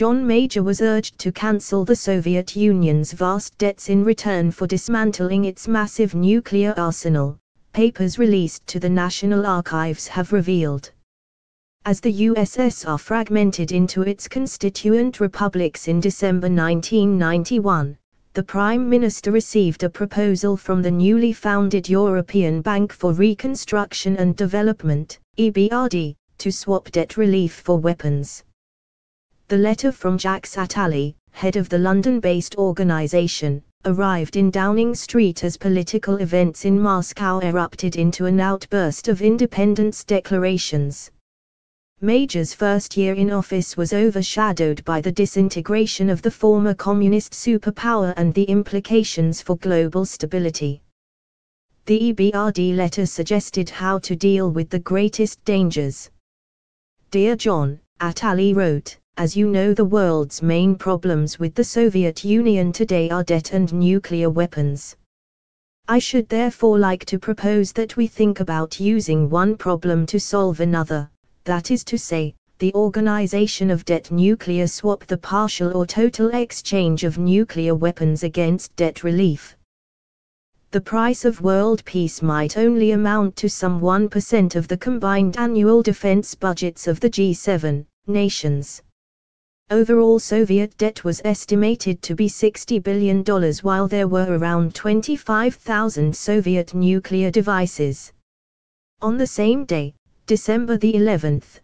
John Major was urged to cancel the Soviet Union's vast debts in return for dismantling its massive nuclear arsenal, papers released to the National Archives have revealed. As the USSR fragmented into its constituent republics in December 1991, the Prime Minister received a proposal from the newly founded European Bank for Reconstruction and Development, EBRD, to swap debt relief for weapons. The letter from Jacques Attali, head of the London-based organisation, arrived in Downing Street as political events in Moscow erupted into an outburst of independence declarations. Major's first year in office was overshadowed by the disintegration of the former communist superpower and the implications for global stability. The EBRD letter suggested how to deal with the greatest dangers. Dear John, Attali wrote, as you know, the world's main problems with the Soviet Union today are debt and nuclear weapons. I should therefore like to propose that we think about using one problem to solve another, that is to say, the organization of debt nuclear swap, the partial or total exchange of nuclear weapons against debt relief. The price of world peace might only amount to some 1% of the combined annual defense budgets of the G7 nations. Overall Soviet debt was estimated to be $60 billion, while there were around 25,000 Soviet nuclear devices. On the same day, December the 11th,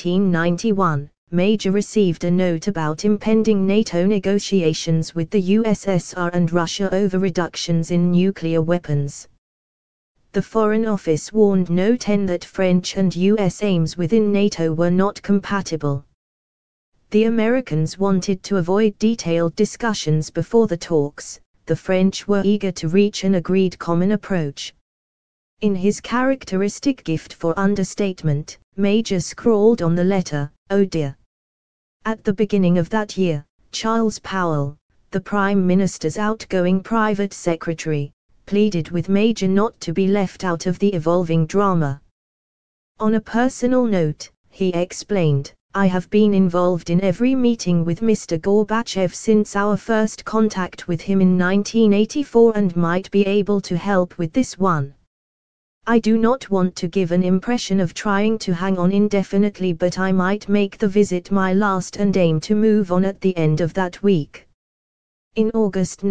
1991, Major received a note about impending NATO negotiations with the USSR and Russia over reductions in nuclear weapons. The Foreign Office warned No 10 that French and US aims within NATO were not compatible. The Americans wanted to avoid detailed discussions before the talks, the French were eager to reach an agreed common approach. In his characteristic gift for understatement, Major scrawled on the letter, "Oh dear." At the beginning of that year, Charles Powell, the Prime Minister's outgoing private secretary, pleaded with Major not to be left out of the evolving drama. On a personal note, he explained, I have been involved in every meeting with Mr. Gorbachev since our first contact with him in 1984 and might be able to help with this one. I do not want to give an impression of trying to hang on indefinitely, but I might make the visit my last and aim to move on at the end of that week. In August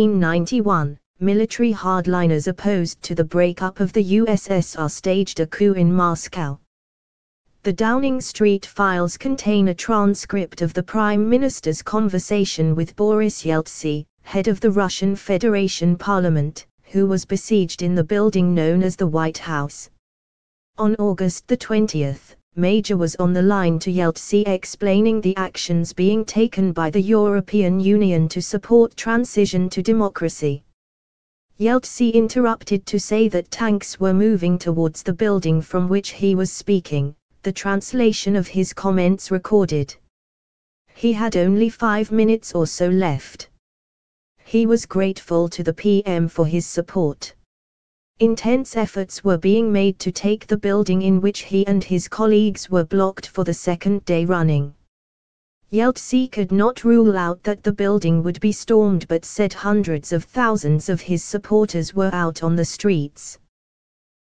1991, military hardliners opposed to the breakup of the USSR staged a coup in Moscow. The Downing Street files contain a transcript of the Prime Minister's conversation with Boris Yeltsin, head of the Russian Federation Parliament, who was besieged in the building known as the White House. On August 20th, Major was on the line to Yeltsin explaining the actions being taken by the European Union to support transition to democracy. Yeltsin interrupted to say that tanks were moving towards the building from which he was speaking. The translation of his comments recorded. He had only 5 minutes or so left. He was grateful to the PM for his support. Intense efforts were being made to take the building, in which he and his colleagues were blocked for the second day running. Yeltsin could not rule out that the building would be stormed, but said hundreds of thousands of his supporters were out on the streets.